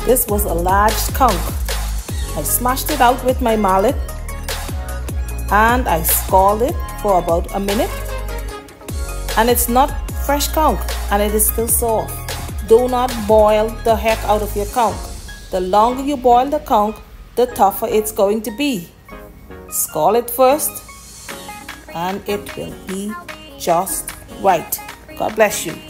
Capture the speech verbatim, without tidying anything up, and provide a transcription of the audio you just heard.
This was a large conch. I smashed it out with my mallet and I scalded it for about a minute. And it's not fresh conch and it is still soft. Do not boil the heck out of your conch. The longer you boil the conch, the tougher it's going to be. Scald it first and it will be just right. God bless you.